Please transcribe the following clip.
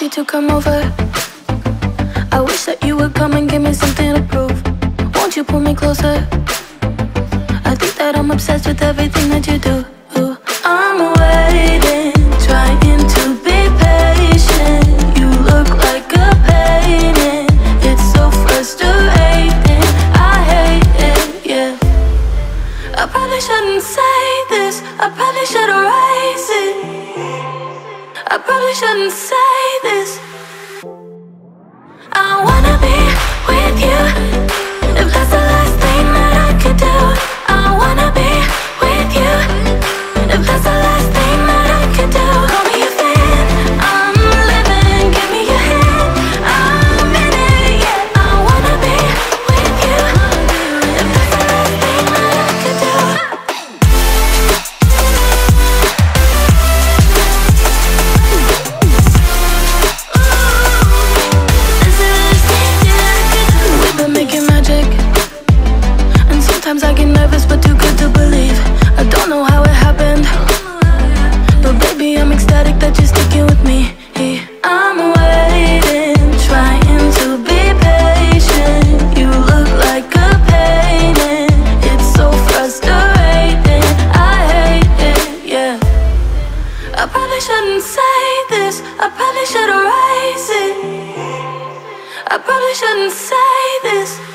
you to come over. I wish that you would come and give me something to prove. Won't you pull me closer? I think that I'm obsessed with everything that you do. I'm waiting, trying to be patient. You look like a painting. It's so frustrating. I hate it, yeah. I probably shouldn't say this. I probably should erase it. I probably shouldn't say this. I wanna be with you, if that's the last thing that I could do. I wanna be with you, if that's the last thing that I could do. Call me a fan, I'm living, give me your hand, I'm in it, yeah. I wanna be with you, if that's the last thing that I could do. We've been making magic, and sometimes I get nervous but too good to believe. I don't know how it happened, but baby I'm ecstatic that you're sticking with me. I'm waiting, trying to be patient. You look like a painting. It's so frustrating. I hate it, yeah. I probably shouldn't say this. I probably should erase it. I probably shouldn't say this.